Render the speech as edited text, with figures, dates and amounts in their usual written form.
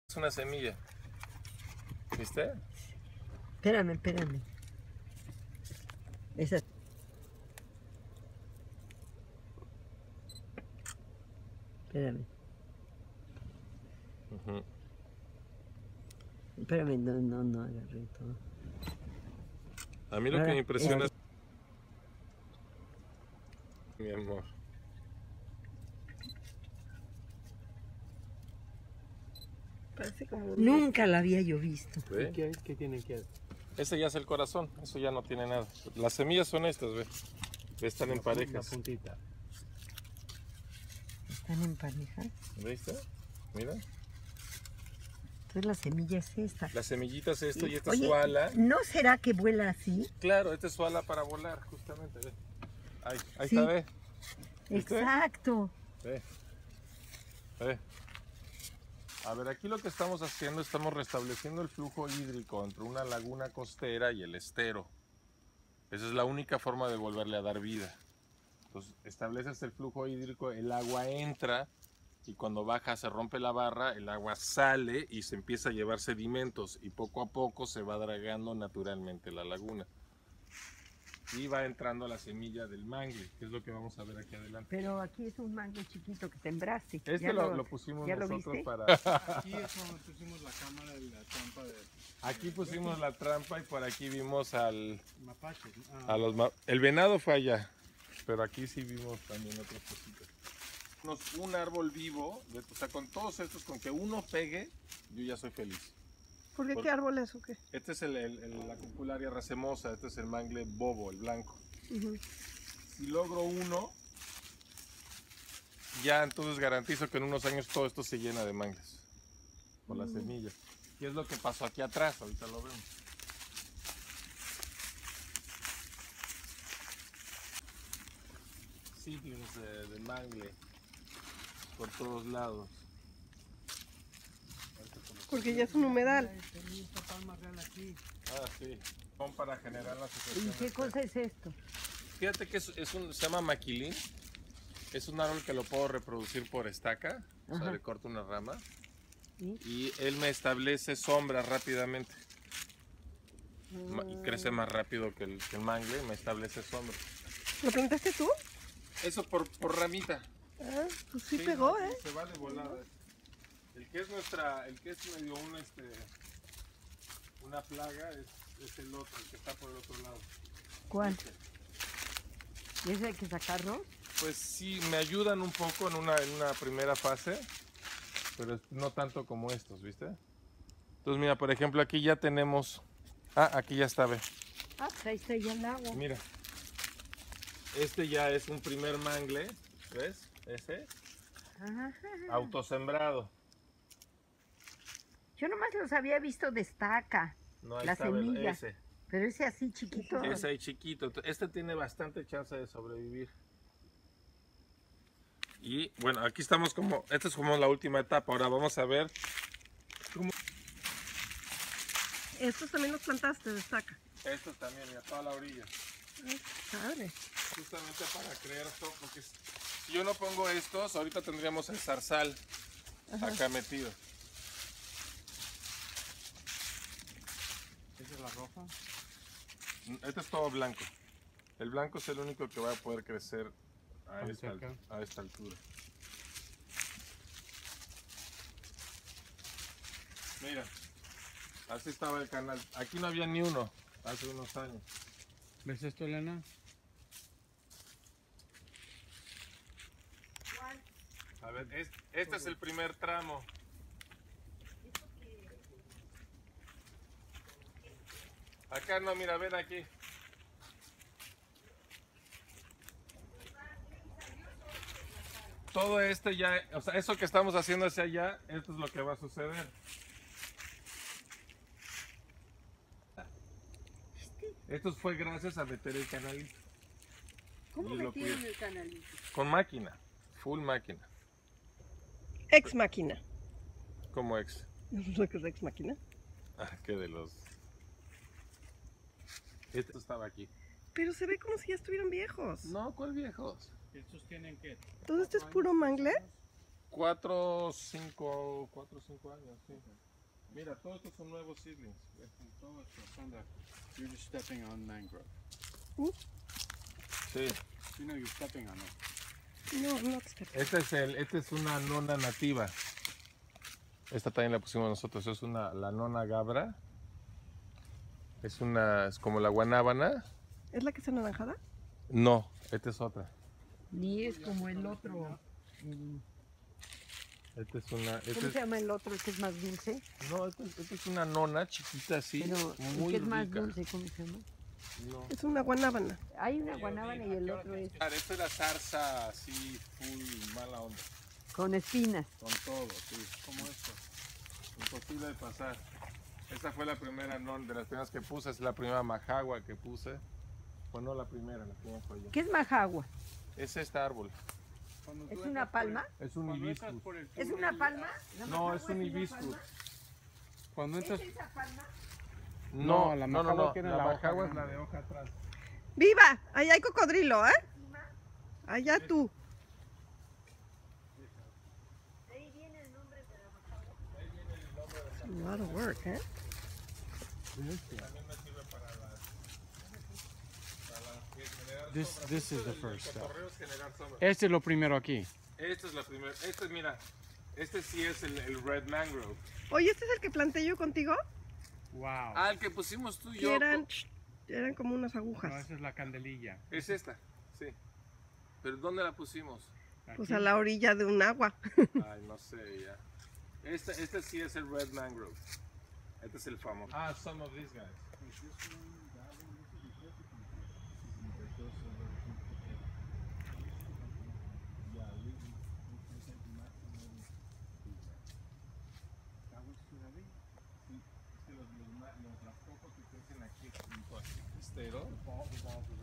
Es una semilla. ¿Viste? Espérame. Esa. Espérame. Espérame, no agarré todo. A mí lo que me impresiona es... Mi amor. Parece como... Nunca la había yo visto. ¿Ve? ¿Qué tienen que hacer? Ese ya es el corazón, eso ya no tiene nada. Las semillas son estas, ve. Están en La parejas. puntita. ¿Están en pareja? ¿Viste? Mira. Entonces la semilla es esta. La semillita es esto y esta Oye, es su ala. ¿no será que vuela así? Claro, esta es su ala para volar, justamente. Ve. Ahí Sí. está, ve. ¿Viste? Exacto. Ve. Ve. A ver, aquí lo que estamos haciendo, estamos restableciendo el flujo hídrico entre una laguna costera y el estero. Esa es la única forma de volverle a dar vida. Entonces, estableces el flujo hídrico, el agua entra y cuando baja se rompe la barra, el agua sale y se empieza a llevar sedimentos y poco a poco se va dragando naturalmente la laguna. Y va entrando la semilla del mangle, que es lo que vamos a ver aquí adelante. Pero aquí es un mango chiquito que sembraste. Este ¿Ya lo pusimos ¿ya lo nosotros viste? para... Aquí es donde pusimos la cámara y la trampa de Aquí pusimos la trampa y por aquí vimos al... mapaches. El venado fue allá, pero aquí sí vimos también otras cositas. Un árbol vivo, o sea, con todos estos, con que uno pegue, yo ya soy feliz. ¿Por qué? ¿Qué árbol es o qué? Este es la Cucularia racemosa, este es el mangle bobo, el blanco. Si logro uno, ya entonces garantizo que en unos años todo esto se llena de mangles, con las semillas. Y es lo que pasó aquí atrás, ahorita lo vemos. Seedlings de mangle por todos lados. Porque ya es un humedal. Esta palma real aquí. Ah, sí. Son para generar la ¿Y sucesión. qué cosa es esto? Fíjate que se llama maquilín. Es un árbol que lo puedo reproducir por estaca. O sea, Ajá. le corto una rama. ¿Sí? Y él me establece sombras rápidamente. Y crece más rápido que el mangle, me establece sombras. ¿Lo plantaste tú? Eso por ramita. Ah, pues sí pegó, no, ¿eh? Se va de volada. El que es medio una plaga es el otro, el que está por el otro lado. ¿Cuál? Este. ¿Y ese hay que sacarlo? Pues sí, me ayudan un poco en una primera fase, pero no tanto como estos, ¿viste? Entonces mira, por ejemplo, aquí ya tenemos... Ah, aquí ya está, ve. Ah, pues ahí está ya el agua. Mira. Este ya es un primer mangle, ¿ves? Ese. Ajá. Autosembrado. Yo nomás los había visto de estaca, No, ahí la está, semilla. ese. Pero ese así chiquito. Ese ahí chiquito. Este tiene bastante chance de sobrevivir. Y bueno, aquí estamos como... Esta es como la última etapa. Ahora vamos a ver cómo... Estos también los plantaste de estaca. Estos también, mira, toda la orilla. Padre. Justamente para crear esto, porque si yo no pongo estos, ahorita tendríamos el zarzal acá metido. ¿Esa es la roja? Este es todo blanco. El blanco es el único que va a poder crecer a esta altura. Mira, así estaba el canal. Aquí no había ni uno hace unos años. ¿Ves esto, Elena? A ver, este es el primer tramo. Acá no, mira, ven aquí. Todo esto ya, o sea, eso que estamos haciendo hacia allá, esto es lo que va a suceder. Esto fue gracias a meter el canalito. ¿Cómo Y lo metieron cuido. el canalito? Con máquina, full máquina, Ex máquina. como ex. ¿No es que es ex máquina? Ah, que de los... Esto estaba aquí. Pero se ve como si ya estuvieran viejos. No, ¿cuál viejos? ¿Estos tienen qué? ¿Todo esto es puro mangle? 4 o 5 años, sí. Mira, todos estos son nuevos seedlings. Todo esto, Sandra, you're just stepping on mangrove. Sí. You know you're stepping on it. No, no te está. Esta es una nona nativa. Esta también la pusimos nosotros. Es la nona gabra. Es como la guanábana. ¿Es la que está anaranjada? No, esta es otra. Ni es como el otro. Esta es una. ¿Cómo se llama el otro, el que es más dulce? No, esta es una nona chiquita así. Pero el muy que es más rica. dulce, ¿cómo se llama? No. Es una guanábana. Hay una guanábana y el otro es Esta es la zarza así, full mala onda. con espinas. Con todo, sí. Como esto. Imposible de pasar. Esta fue la primera de las primeras que puse. Es la primera majagua que puse. Bueno, no la primera fue yo. ¿Qué es majagua? Es este árbol. Cuando tú ¿Es entras una por palma? Es un Cuando entras hibiscus. por el ¿Es túnel, una palma? ¿La No, majagua es un una hibiscus. palma? Cuando entras, ¿Es esa palma? No, la no, majagua no. tiene La la hoja majagua es la grande. de hoja atrás. ¡Viva! Ahí hay cocodrilo, ¿eh? Allá tú. Ahí viene el nombre de la majagua. It's a lot of work, ¿eh? También me sirve para This is the first step. cotorreos generar sombra. Este es lo primero aquí. Esta es la primera. Mira. Este sí es el red mangrove. Oye, ¿este es el que planté yo contigo? Wow. Ah, el que pusimos tú y Que yo. eran como unas No, agujas. esa es la candelilla. Es esta, sí. ¿Pero dónde la pusimos? Pues Aquí. a la orilla de un agua. Ay, no sé ya. Este sí es el red mangrove. Este es el famoso. Ah, some of these guys. Las hojas que crecen aquí junto a este estero